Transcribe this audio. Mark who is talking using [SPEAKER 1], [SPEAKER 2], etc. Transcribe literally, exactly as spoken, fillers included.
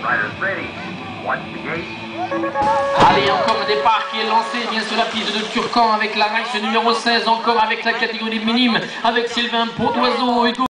[SPEAKER 1] Allez, encore un départ qui est lancé, bien sur la piste de Turcan avec la race numéro seize, encore avec la catégorie minime, avec Sylvain Pourdoiseau.